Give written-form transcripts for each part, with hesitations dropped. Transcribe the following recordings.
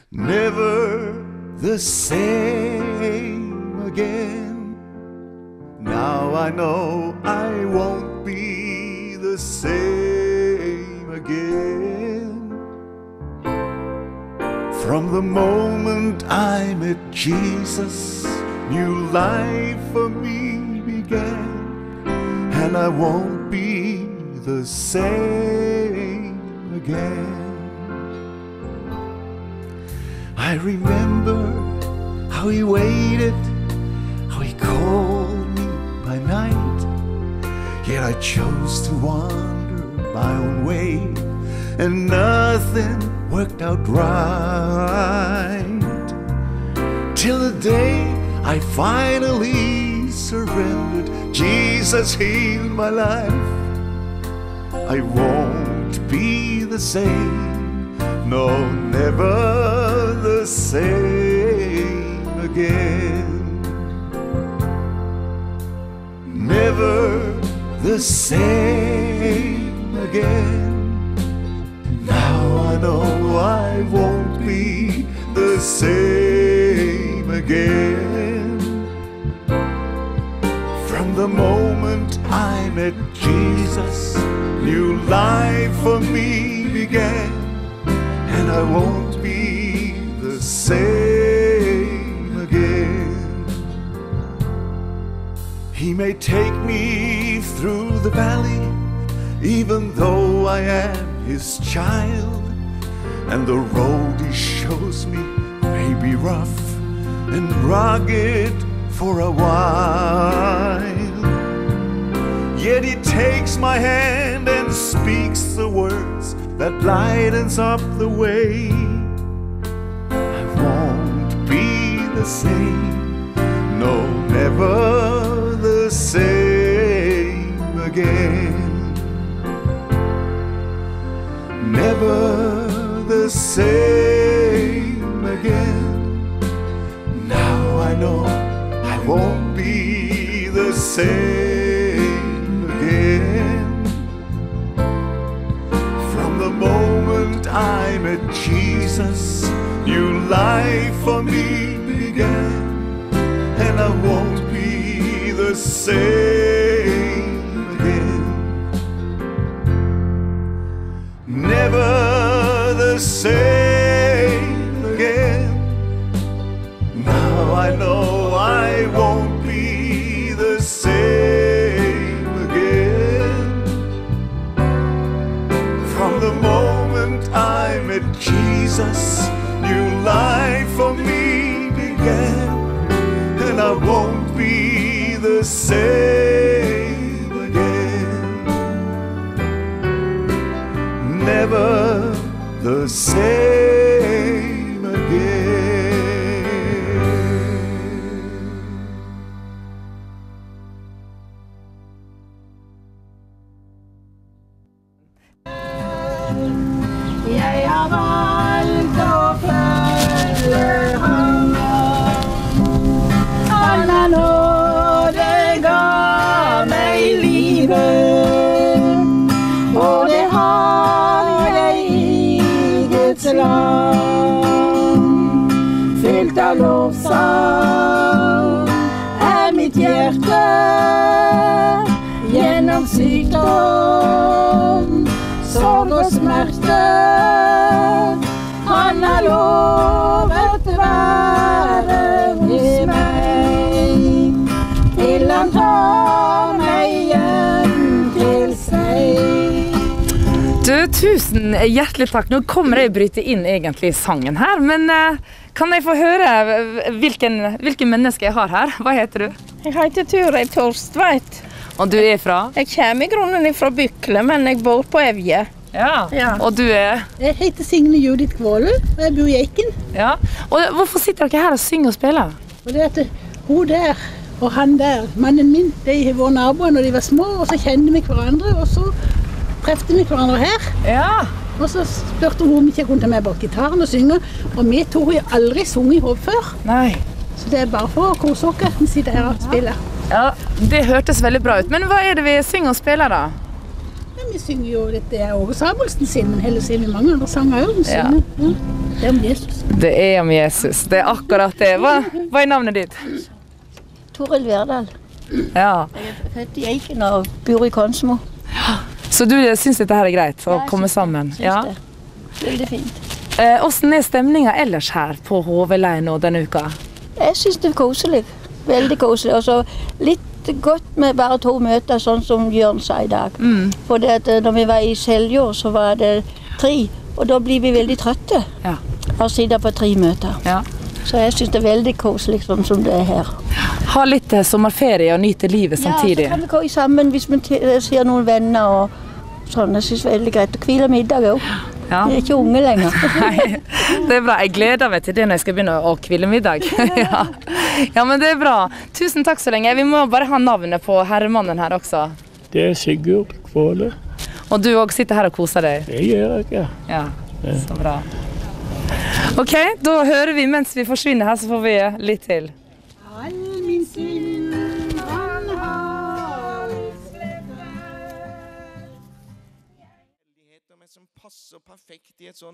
Never the same again. Now I know I won't be the same again. From the moment I met Jesus, new life for me began, and I won't be the same again. I remember how he waited, how he called me by night, yet I chose to wander my own way, and nothing worked out right. Till the day I finally surrendered, Jesus healed my life. I won't be the same, no, never the same again. Never the same again. Now I know I won't be the same again. From the moment I met Jesus, new life for me began, and I won't be the same again. He may take me through the valley, even though I am his child, and the road he shows me may be rough and rugged for a while. Yet he takes my hand and speaks the words that lightens up the way. I won't be the same, no, never the same again. Never the same again. Now I know I won't be the same again. From the moment I met Jesus, new life for me began, and I won't be the same again. Never the same again. Now I know I won't be the same again. From the moment I met Jesus, new life for me began, and I won't be the same again. Never the same again. Jeg har valgt å følge ham. Han har nåde ga meg livet, og det har jeg i Guds land. Fylt av lovsang er mitt hjerte gjennom sykdom, sorg og smerte. Han har lovet være hos meg, til han tar meg hjem til seg. Du, tusen hjertelig takk. Nå kommer jeg å bryte inn egentlig i sangen her, men kan jeg få høre hvilken menneske jeg har her? Hva heter du? Jeg heter Ture Torstveit. Og du er fra? Jeg kommer i grunnen fra Bykle, men jeg bor på Evje. Ja. Og du er? Jeg heter Signe Judith Kvåle, og jeg bor i Eiken. Ja. Og hvorfor sitter dere her og synger og spiller? Og det at hun der og han der, mannen min, de har vært naboer når de var små, og så kjente vi hverandre, og så trefte vi hverandre her. Ja. Og så spurte hun om ikke jeg kunne ta med bort gitaren og synge, og vi to har aldri sunget ihop før. Nei. Så det er bare for å kose oss, vi sitter her og spiller. Ja, det hørtes veldig bra ut. Men hva er det vi synger og spiller da? Ja, vi synger jo, dette er Åge Samuelsen sin, men heller sier vi mange andre sanger også. Ja. Det om Jesus. Det om Jesus. Det akkurat det. Hva navnet ditt? Toril Verdal. Ja. Jeg født I Eiken og bor I Konsmo. Så du synes dette her greit å komme sammen? Ja. Veldig fint. Hvordan stemningen ellers her på Hovedleien nå denne uka? Jeg synes det koselig. Veldig koselig. Og så litt godt med bare 2 møter, sånn som Jørn sa I dag. For det at når vi var I Seljord, så var det 3. Og da blir vi veldig trøtte av å sitte på 3 møter. Ja. Så jeg synes det veldig koselig sånn som det her. Ha litt sommerferie og nyte livet samtidig. Ja, så kan vi gå sammen hvis vi ser noen venner og sånn. Jeg synes det veldig greit å hvile middag også. Ja. Vi ikke unge lenger. Nei, det bra. Jeg gleder meg til det når jeg skal begynne å hvile middag. Ja, men det bra. Tusen takk så lenge. Vi må bare ha navnet på herremannen her også. Det Sigurd Kvåle. Og du også sitter her og koser deg? Det gjør jeg, Ja, så bra. Ok, da hører vi mens vi forsvinner her, så får vi litt til. All min synd han har som passer perfekt I et sånn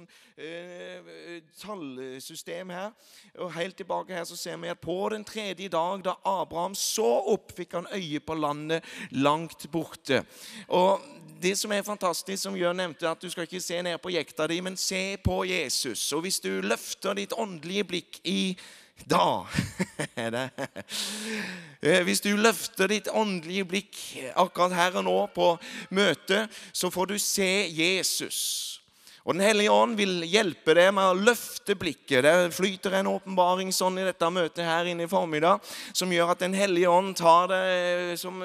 tallsystem her. Og helt tilbake her så ser vi at på den 3. dag da Abraham så opp, fikk han øye på landet langt borte. Og det som fantastisk, som Jørn nevnte, at du skal ikke se ned på jekta di, men se på Jesus. Og hvis du løfter ditt åndelige blikk hvis du løfter ditt åndelige blikk akkurat her og nå på møtet, så får du se Jesus. Og den hellige ånd vil hjelpe deg med å løfte blikket. Det flyter en åpenbaring sånn I dette møtet her inne I formiddag, som gjør at den hellige ånd tar det som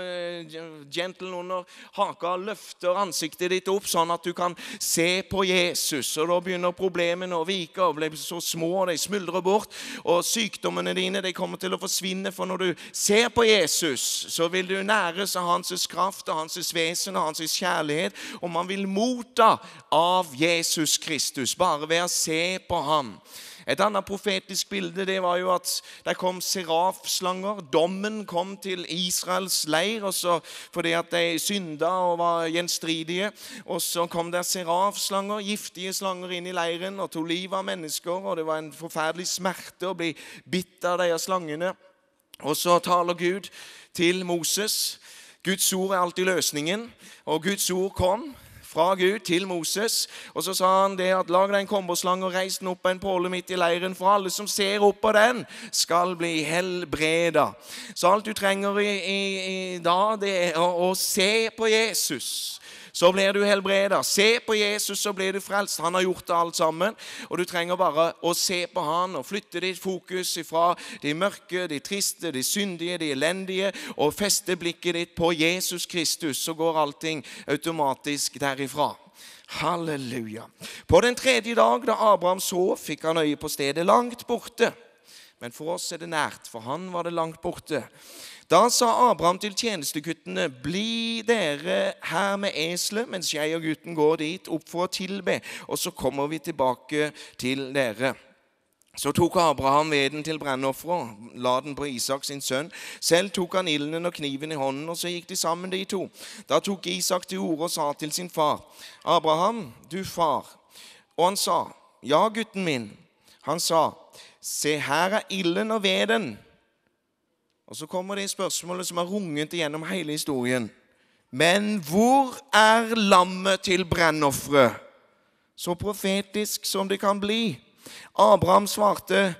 gentle under haka, løfter ansiktet ditt opp, sånn at du kan se på Jesus. Og da begynner problemene å vike og bli så små, de smuldrer bort, og sykdommene dine, de kommer til å forsvinne, for når du ser på Jesus, så vil du næres av hans kraft, og hans vesen, og hans kjærlighet, og man vil motta av Jesus Kristus, bare ved å se på ham. Et annet profetisk bilde, det var jo at det kom serafslanger. Dommen kom til Israels leir, og så, fordi at de synda og var gjenstridige. Og så kom det serafslanger, giftige slanger inn I leiren, og tog liv av mennesker, og det var en forferdelig smerte å bli bitt av de slangene. Og så taler Gud til Moses. Guds ord alltid løsningen, og Guds ord kom fra Gud til Moses, og så sa han det at lag deg en komberslang og reis den opp på en påle midt I leiren, for alle som ser opp på den skal bli helbreda. Så alt du trenger I dag, det å se på Jesus. Så blir du helbreda. Se på Jesus, så blir du frelst. Han har gjort det alt sammen. Og du trenger bare å se på han og flytte ditt fokus fra de mørke, de triste, de syndige, de elendige, og feste blikket ditt på Jesus Kristus, så går allting automatisk derifra. Halleluja. På den 3. dag da Abraham så, fikk han øye på stedet langt borte. Men for oss det nært, for han var det langt borte. Da sa Abraham til tjenesteguttene, bli dere her med eselet, mens jeg og gutten går dit opp for å tilbe, og så kommer vi tilbake til dere. Så tok Abraham veden til brennofferet, la den på Isak sin sønn. Selv tok han ilden og kniven I hånden, og så gikk de sammen de 2. Da tok Isak til orde og sa til sin far, Abraham, du far. Og han sa, ja gutten min. Han sa, se her ilden og veden. Og så kommer det spørsmålet som har runget igjennom hele historien. Men hvor lammet til brennofferet? Så profetisk som det kan bli. Abraham svarte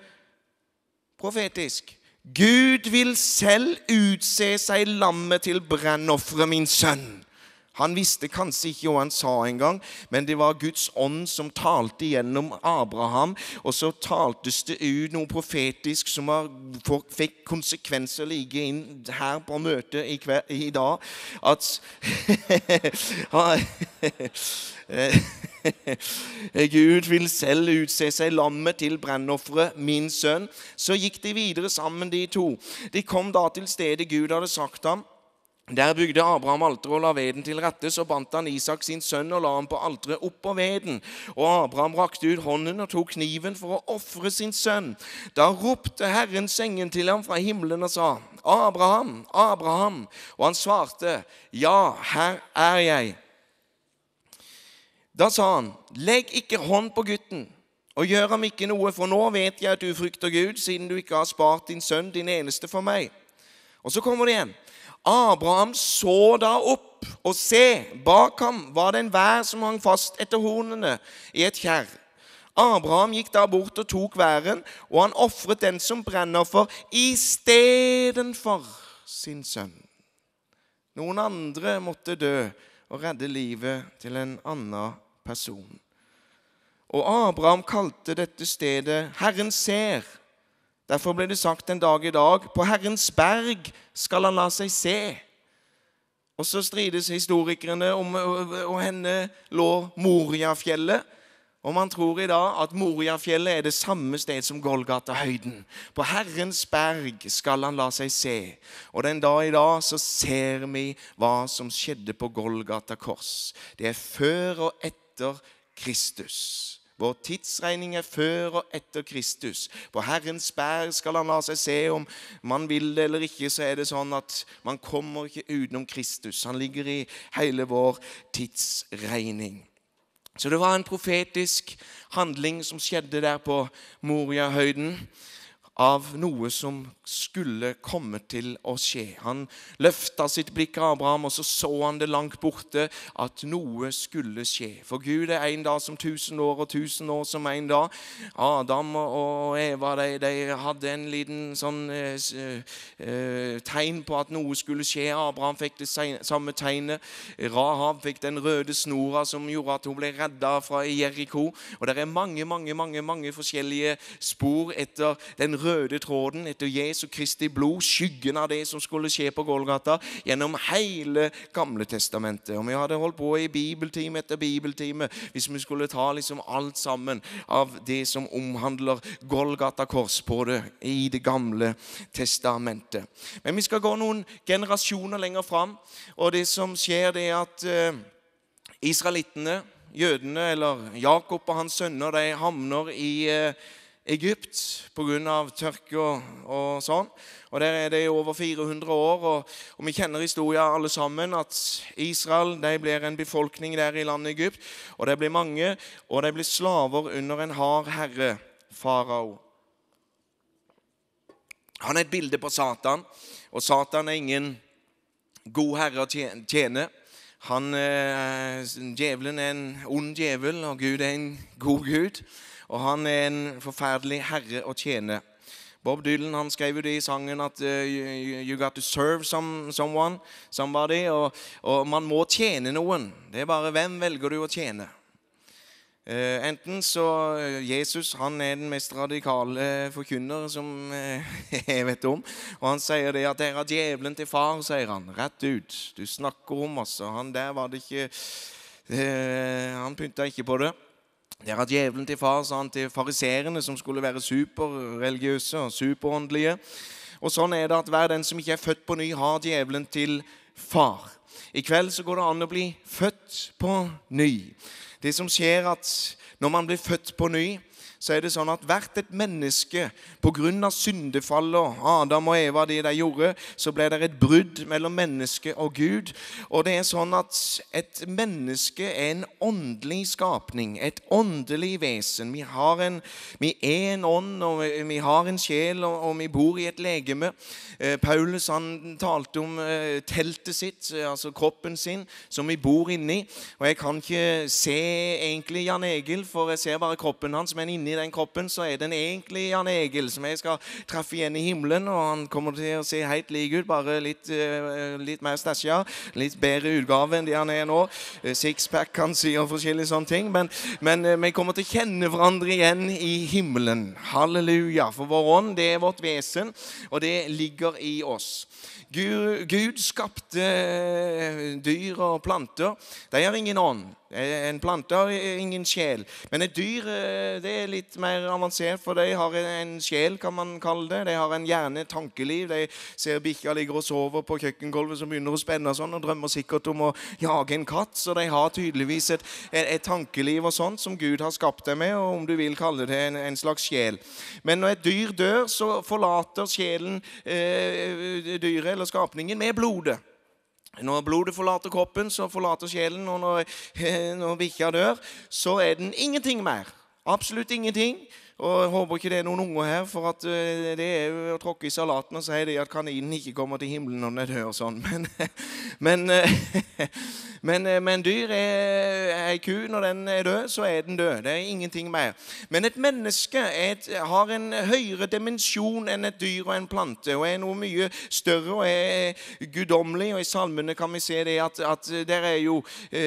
profetisk. Gud vil selv utse seg lammet til brennofferet, min sønn. Han visste kanskje ikke hva han sa engang, men det var Guds ånd som talte gjennom Abraham, og så taltes det ut noe profetisk som fikk konsekvenser like inn her på møtet I dag, at Gud vil selv utse seg lammet til brennofferet, min sønn. Så gikk de videre sammen de 2. De kom da til stedet Gud hadde sagt ham. Der bygde Abraham alter og la veden til rette, så bandt han Isak sin sønn og la ham på alteret opp på veden. Og Abraham rakte ut hånden og tok kniven for å offre sin sønn. Da ropte Herrens engel til ham fra himmelen og sa, Abraham, Abraham. Og han svarte, ja, her jeg. Da sa han, legg ikke hånd på gutten, Og gjør ham ikke noe, for nå vet jeg at du frykter Gud, siden du ikke har spart din sønn, din eneste for meg. Og så kommer det igjen. Abraham så da opp, og se, bak ham var det en vær som hang fast etter hornene i et kjerr. Abraham gikk da bort og tok væren, og han offret den som brennoffer i stedet for sin sønn. Noen andre måtte dø og redde livet til en annen person. Og Abraham kalte dette stedet Herren ser. Derfor ble det sagt en dag i dag, på Herrens berg skal han la seg se. Og så strides historikerne om og henne lå Moriafjellet. Og man tror i dag at Moriafjellet er det samme sted som Golgata-høyden. På Herrens berg skal han la seg se. Og den dag i dag så ser vi hva som skjedde på Golgata kors. Det er før og etter Kristus. Vår tidsregning er før og etter Kristus. På Herrens berg skal han la seg se, om man vil det eller ikke, så er det sånn at man kommer ikke utenom Kristus. Han ligger i hele vår tidsregning. Så det var en profetisk handling som skjedde der på Moriahøyden, av noe som skulle komme til å skje. Han løftet sitt blikk av Abraham, og så han det langt borte at noe skulle skje. For Gud er en dag som 1000 år, og 1000 år som en dag. Adam og Eva, de hadde en liten sånn tegn på at noe skulle skje. Abraham fikk det samme tegnet. Rahab fikk den røde snora som gjorde at hun ble reddet fra Jericho. Og det er mange forskjellige spor etter den røde tråden, etter Jesu Kristi blod, skyggen av det som skulle skje på Golgata, gjennom hele Gamle testamentet. Og vi hadde holdt på i bibeltime etter bibeltime, hvis vi skulle ta liksom alt sammen av det som omhandler Golgata kors på det, i det Gamle testamentet. Men vi skal gå noen generasjoner lenger fram, og det som skjer det er at israelittene, jødene, eller Jakob og hans sønner, de havner i Egypt på grunn av tørke og sånn. Og der er det i over 400 år, og vi kjenner historien alle sammen, at Israel, de blir en befolkning der i landet Egypt, og det blir mange, og de blir slaver under en hard herre, farao. Han er et bilde på Satan, og Satan er ingen god herre å tjene. Djevelen er en ond djevel, og Gud er en god Gud. Og han er en forferdelig herre å tjene. Bob Dylan, han skrev jo det i sangen at you got to serve somebody, og man må tjene noen. Det er bare hvem velger du å tjene. Enten så Jesus, han er den mest radikale forkynner som jeg vet om. Og han sier det at det er djevelen til far, sier han, rett ut. Du snakker om oss, og han der var det ikke, han pyntet ikke på det. Det er djevelen til far, sa han til fariserene som skulle være superreligiøse og superåndelige. Og sånn er det at hver den som ikke er født på ny har djevelen til far. I kveld så går det an å bli født på ny. Det som skjer at når man blir født på ny, så er det sånn at hvert et menneske, på grunn av syndefallet, Adam og Eva, det de gjorde, så ble det et brudd mellom menneske og Gud. Og det er sånn at et menneske er en åndelig skapning, et åndelig vesen. Vi er en ånd, og vi har en sjel, og vi bor i et legeme. Paulus, han talte om teltet sitt, altså kroppen sin, som vi bor inni. Og jeg kan ikke se egentlig Jan Egil, for jeg ser bare kroppen hans, men inni den kroppen så er den egentlig Jan Egil, som jeg skal treffe igjen i himmelen, og han kommer til å se helt lik ut, bare litt mer stasja, litt bedre utgave enn det han er nå. Sixpack kan si og forskjellige sånne ting, men vi kommer til å kjenne hverandre igjen i himmelen. Halleluja, for vår ånd, det er vårt vesen, og det ligger i oss. Gud skapte dyr og planter. De har ingen ånd. En plante har ingen sjel. Men et dyr, det er litt mer avansert, for de har en sjel, kan man kalle det. De har en hjerne, tankeliv. De ser bikkja ligger og sover på kjøkkengulvet som begynner å spenne sånn, og drømmer sikkert om å jage en katt. Så de har tydeligvis et tankeliv og sånt som Gud har skapt dem med, og om du vil kalle det en slags sjel. Men når et dyr dør, så forlater sjelen dyret eller skapningen med blodet. Når blodet forlater kroppen, så forlater sjelen, og når bikkja dør, så er den ingenting mer. Absolutt ingenting. Og jeg håper ikke det er noen unger her, for at det er jo å tråkke i salaten og si det at kaninen ikke kommer til himmelen når den er død og sånn. Men dyr er ku, når den er død, så er den død. Det er ingenting mer. Men et menneske har en høyere dimensjon enn et dyr og en plante, og er noe mye større og er gudomlig. Og i salmene kan vi se det at der er jo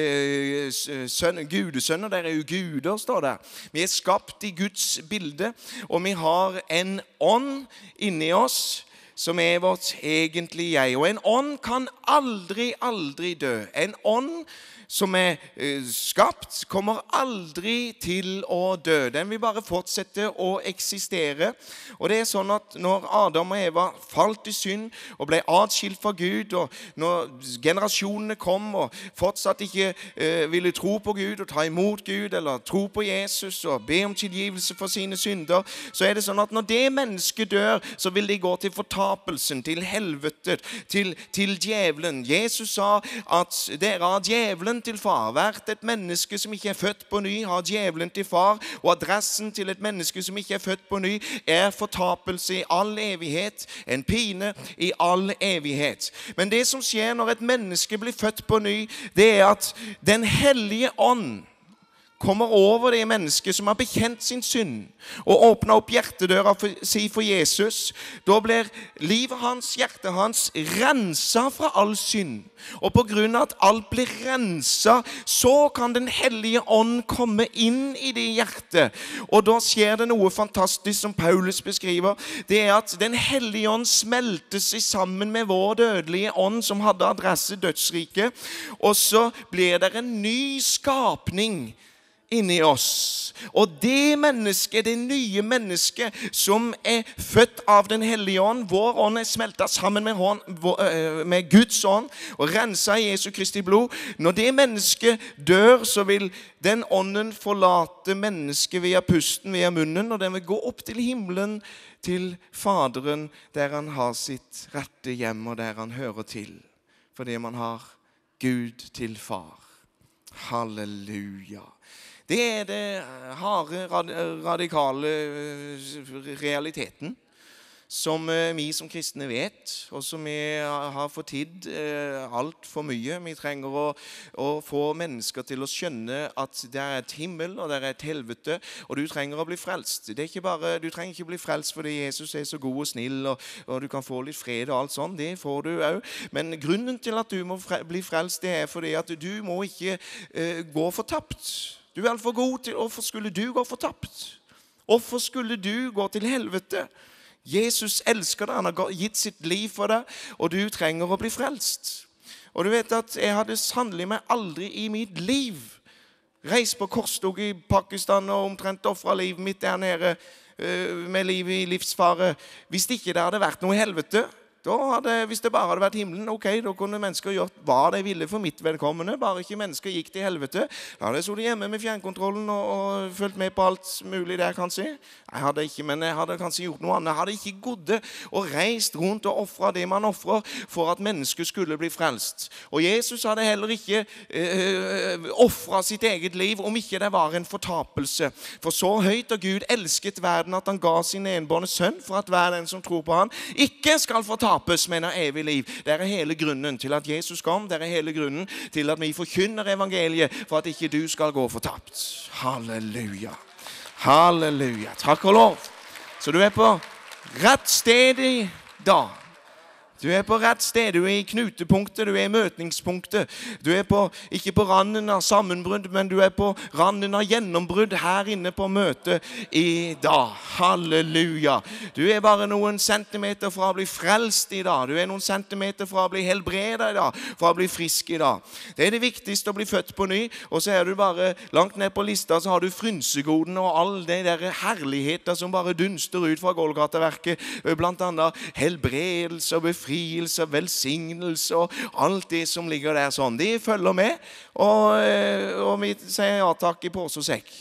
gudesønner, der er jo guder, står der. Vi er skapt i Guds bilde, og vi har en ånd inni oss som er vårt egentlige jeg. Og en ånd kan aldri dø. En ånd som er skapt, kommer aldri til å dø. Den vil bare fortsette å eksistere. Og det er sånn at når Adam og Eva falt i synd og ble atskilt fra Gud, og når generasjonene kom og fortsatt ikke ville tro på Gud og ta imot Gud, eller tro på Jesus og be om tilgivelse for sine synder, så er det sånn at når det mennesket dør, så vil de gå til fortapelsen, til helvete, til djevelen. Jesus sa at dere har djevelen til far. Hvert et menneske som ikke er født på ny har djevelen til far, og adressen til et menneske som ikke er født på ny er fortapelse i all evighet, en pine i all evighet. Men det som skjer når et menneske blir født på ny, det er at Den hellige ånd kommer over det mennesket som har bekjent sin synd og åpner opp hjertedøra for Jesus. Da blir livet hans, hjertet hans, renset fra all synd. Og på grunn av at alt blir renset, så kan Den hellige ånd komme inn i det hjertet. Og da skjer det noe fantastisk som Paulus beskriver. Det er at Den hellige ånd smelter seg sammen med vår dødelige ånd som hadde adresse dødsriket. Og så blir det en ny skapning inni oss. Og det mennesket, det nye mennesket som er født av Den hellige ånd, vår ånd er smeltet sammen med Guds ånd og renset i Jesu Kristi blod. Når det mennesket dør, så vil den ånden forlate mennesket via pusten, via munnen, og den vil gå opp til himmelen, til Faderen, der han har sitt rette hjem og der han hører til, fordi man har Gud til far. Halleluja. Det er det harde, radikale realiteten som vi som kristne vet, og som vi har fortidd alt for mye. Vi trenger å få mennesker til å skjønne at det er et himmel og det er et helvete, og du trenger å bli frelst. Det er ikke bare, du trenger ikke bli frelst fordi Jesus er så god og snill, og du kan få litt fred og alt sånt. Det får du også. Men grunnen til at du må bli frelst, det er fordi at du må ikke gå fortapt. Du er alt for god til, hvorfor skulle du gå fortapt? Hvorfor skulle du gå til helvete? Jesus elsker deg, han har gitt sitt liv for deg, og du trenger å bli frelst. Og du vet at jeg hadde sannelig meg aldri i mitt liv reist på korstog i Pakistan og omtrent offret livet mitt der nede med livet i livsfare, hvis ikke det hadde vært noe helvete. Hvis det bare hadde vært himmelen, ok, da kunne mennesker gjort hva de ville for mitt vedkommende, bare ikke mennesker gikk til helvete. Da hadde jeg sittet hjemme med fjernkontrollen og følt med på alt mulig der, kanskje. Jeg hadde ikke, men jeg hadde kanskje gjort noe annet. Jeg hadde ikke gått og reist rundt og offret det man offrer for at mennesker skulle bli frelst. Og Jesus hadde heller ikke offret sitt eget liv om ikke det var en fortapelse. For så høyt har Gud elsket verden at han ga sin enbårne sønn for at hver den som tror på han ikke skal fortapes, men har evig liv. Det er hele grunnen til at Jesus kom. Det er hele grunnen til at vi forkynner evangeliet, for at ikke du skal gå fortapt. Halleluja. Halleluja. Takk og lov. Så du er på rett sted i dag. Du er på rett sted, du er i knutepunktet, du er i møtningspunktet. Du er ikke på randen av sammenbrudd, men du er på randen av gjennombrudd her inne på møtet i dag. Halleluja. Du er bare noen centimeter fra å bli frelst i dag. Du er noen centimeter fra å bli helbredet i dag, fra å bli frisk i dag. Det er det viktigste å bli født på ny, og så er du bare langt ned på lista, så har du frynsegoden og all det der herligheter som bare dunster ut fra Golgata-verket, blant annet helbredelse og befrielse, velsignelse og alt det som ligger der sånn. De følger med, og vi sier ja takk i pose og sekk.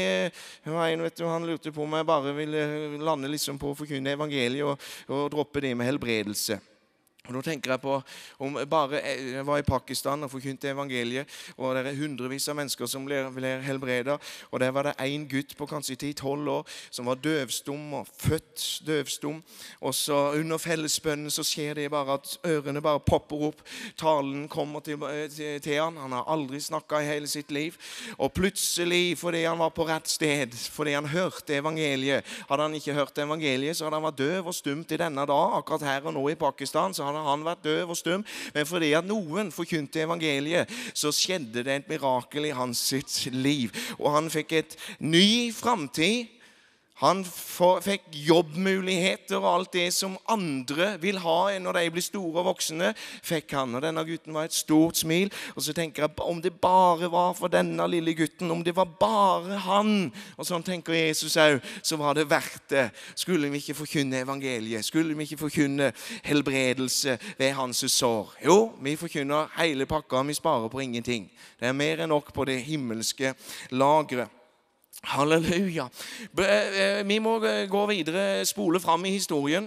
Han lurte på om jeg bare ville lande liksom på å forkynne evangeliet og droppe det med helbredelse. Og da tenker jeg på om bare jeg var i Pakistan og forkynte evangeliet, og det hundrevis av mennesker som blir helbredet, og der var det en gutt på kanskje 10-12 år som var døvstum og født døvstum, og så under fellesbønnen så skjer det bare at ørene bare popper opp, talen kommer til han har aldri snakket i hele sitt liv, og plutselig fordi han var på rett sted, fordi han hørte evangeliet, hadde han ikke hørt evangeliet så hadde han vært døv og stumt i denne dag, akkurat her og nå i Pakistan, så hadde han vært døv og stum, men fordi at noen forkynte evangeliet, så skjedde det et mirakel i hans sitt liv, og han fikk et ny fremtid. Han fikk jobbmuligheter og alt det som andre vil ha når de blir store og voksne, fikk han. Og denne gutten var et stort smil. Og så tenker jeg, om det bare var for denne lille gutten, om det var bare han, og sånn tenker Jesus også, så var det verdt det. Skulle vi ikke forkynne evangeliet? Skulle vi ikke forkynne helbredelse ved hans sår? Jo, vi forkynner hele pakka, vi sparer på ingenting. Det er mer enn nok på det himmelske lagret. Halleluja. Vi må gå videre, spole fram i historien.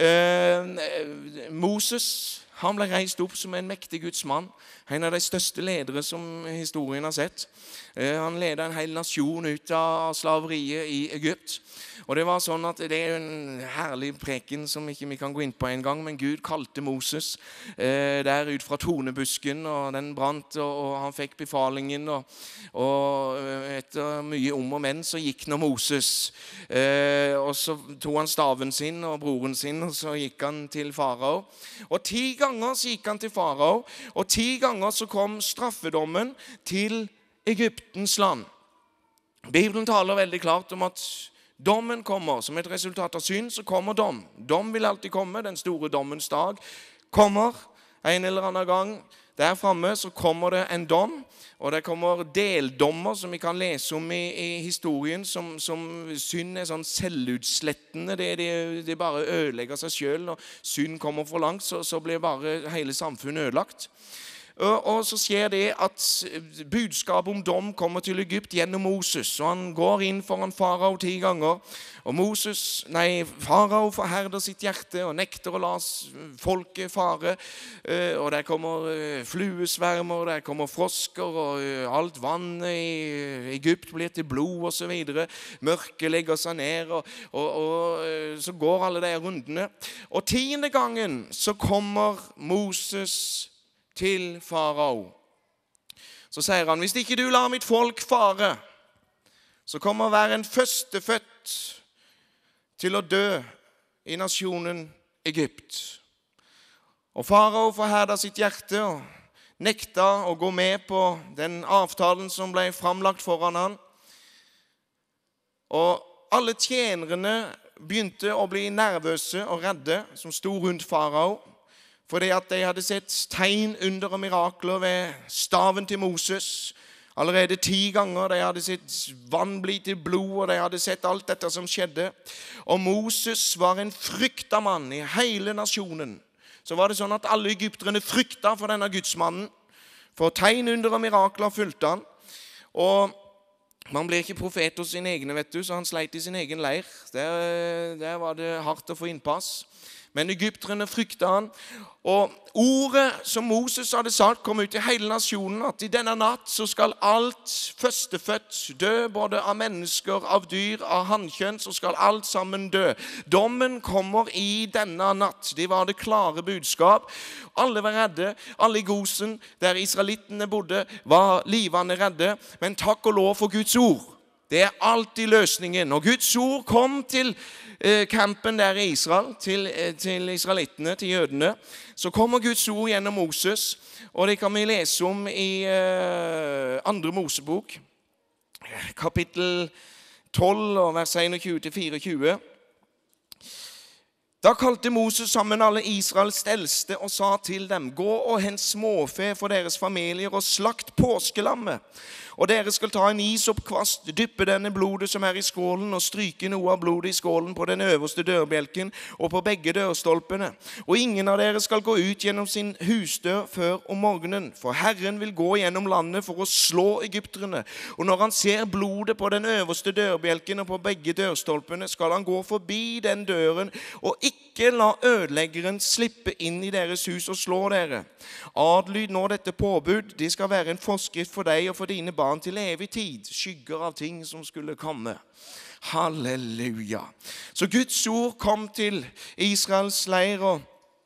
Moses, han ble reist opp som en mektig Guds mann. En av de største ledere som historien har sett. Han ledet en hel nasjon ut av slaveriet i Egypt. Og det var sånn at det er en herlig preken som ikke vi kan gå inn på en gang, men Gud kalte Moses der ut fra tornebusken, og den brant, og han fikk befalingen, og etter mye om og men så gikk nå Moses. Og så tog han staven sin og broren sin, og så gikk han til farao. Og 10 ganger så gikk han til farao, og 10 ganger så kom straffedommen til Egyptens land. Bibelen taler veldig klart om at dommen kommer, som et resultat av synd, så kommer dom. Dom vil alltid komme, den store dommens dag kommer en eller annen gang. Der fremme så kommer det en dom, og det kommer deldommer som vi kan lese om i historien, som synd er sånn selvutslettende, det bare ødelegger seg selv, og synd kommer for langt, så blir bare hele samfunnet ødelagt. Og så skjer det at budskapet om dom kommer til Egypt gjennom Moses, og han går inn foran farao 10 ganger, og farao forherder sitt hjerte og nekter å la folket fare, og der kommer fluesvermer, der kommer frosker, og alt vann i Egypt blir til blod og så videre, mørket legger seg ned, og så går alle de rundene, og 10. gangen så kommer Moses til farao. Så sier han, hvis ikke du lar mitt folk fare, så kommer hver en førstefødt til å dø i nasjonen Egypt. Og farao forherdet sitt hjerte og nekta å gå med på den avtalen som ble framlagt foran han. Og alle tjenerne begynte å bli nervøse og redde som sto rundt farao, fordi at de hadde sett tegn, under og mirakler ved staven til Moses. Allerede 10 ganger de hadde sett vann bli til blod, og de hadde sett alt dette som skjedde. Og Moses var en fryktet mann i hele nasjonen. Så var det sånn at alle egypterne fryktet for denne gudsmannen. For tegn, under og mirakler fulgte han. Og man ble ikke profet hos sine egne, vet du, så han sleit i sin egen leir. Der var det hardt å få innpass. Men egypterne fryktet han, og ordet som Moses hadde sagt kom ut i hele nasjonen, at i denne natt så skal alt førstefødt dø, både av mennesker, av dyr, av hannkjønn, så skal alt sammen dø. Dommen kommer i denne natt. Det var det klare budskap. Alle var redde, alle i Gosen, der israelittene bodde, var livende redde, men takk og lov for Guds ord. Det er alltid løsningen. Og Guds ord kom til kampen der i Israel, til israelittene, til jødene. Så kommer Guds ord gjennom Moses, og det kan vi lese om i 2. Mosebok, kapittel 12, vers 21-24. Da kalte Moses sammen alle Israels eldste og sa til dem, gå og hent småfe for deres familier og slakt påskelammet. Og dere skal ta en isoppkvast, dyppe denne blodet som i skålen, og stryke noe av blodet i skålen på den øverste dørbjelken og på begge dørstolpene. Og ingen av dere skal gå ut gjennom sin husdør før om morgenen, for Herren vil gå gjennom landet for å slå egypterne. Og når han ser blodet på den øverste dørbjelken og på begge dørstolpene, skal han gå forbi den døren og ikke la ødeleggeren slippe inn i deres hus og slå dere. Adlyd nå dette påbud, det skal være en forskrift for deg og for dine barn til evig tid, skygger av ting som skulle komme. Halleluja. Så Guds ord kom til Israels leir, og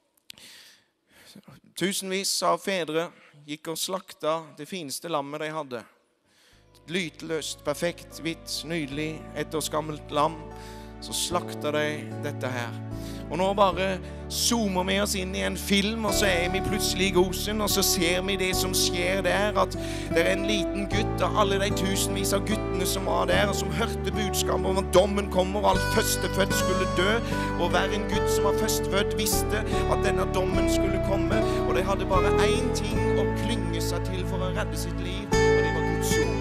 tusenvis av fedre gikk og slakta det fineste lammet de hadde. Lyteløst, perfekt, hvitt, nydelig, ettårsgammelt lam. Så slakta de dette her. Og nå bare zoomer vi oss inn i en film, og så vi plutselig i Gosen, og så ser vi det som skjer der, at det en liten gutt av alle de tusenvis av guttene som var der, og som hørte budskapet om at dommen kommer, og alt førstefødt skulle dø, og hver en gutt som var førstefødt visste at denne dommen skulle komme, og de hadde bare én ting å klynge seg til for å redde sitt liv, og det var Guds ord.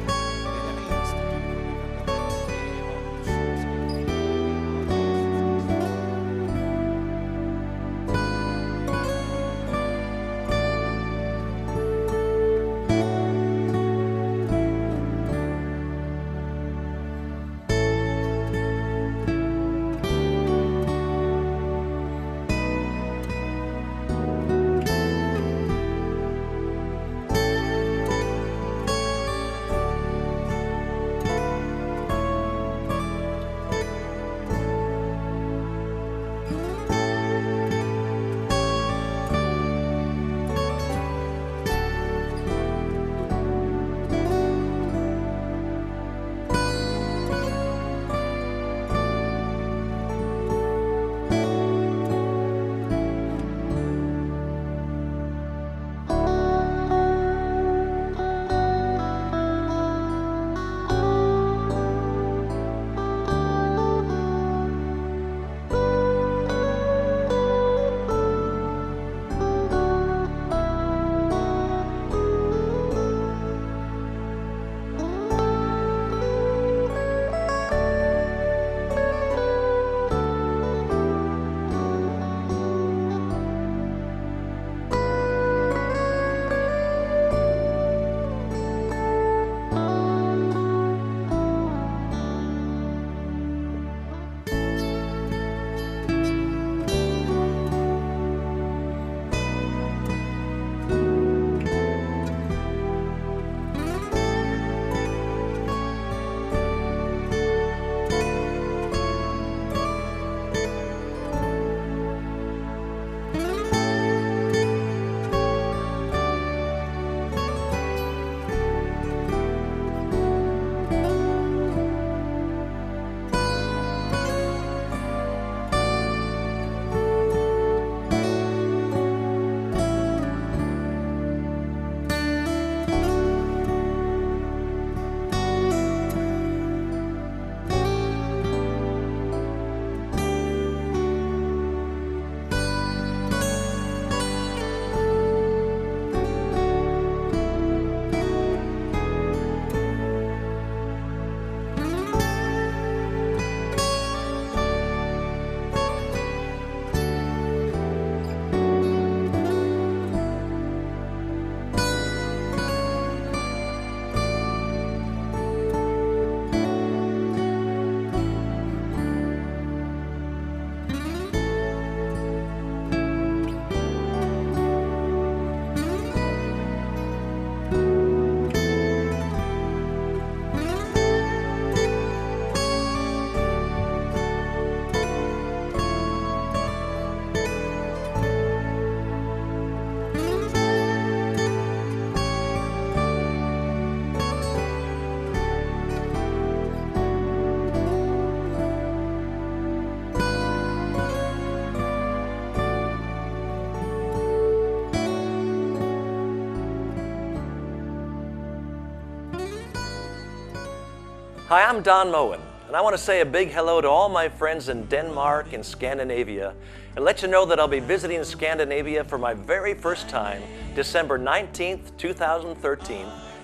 Hi, I'm Don Moen, and I want to say a big hello to all my friends in Denmark and Scandinavia, and let you know that I'll be visiting Scandinavia for my very first time, December 19th, 2013,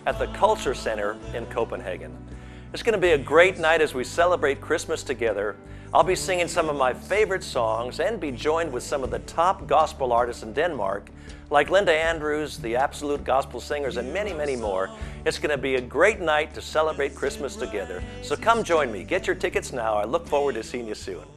at the Culture Center in Copenhagen. It's going to be a great night as we celebrate Christmas together. I'll be singing some of my favorite songs and be joined with some of the top gospel artists in Denmark, like Linda Andrews, the Absolute Gospel Singers, and many, many more. It's going to be a great night to celebrate Christmas together. So come join me. Get your tickets now. I look forward to seeing you soon.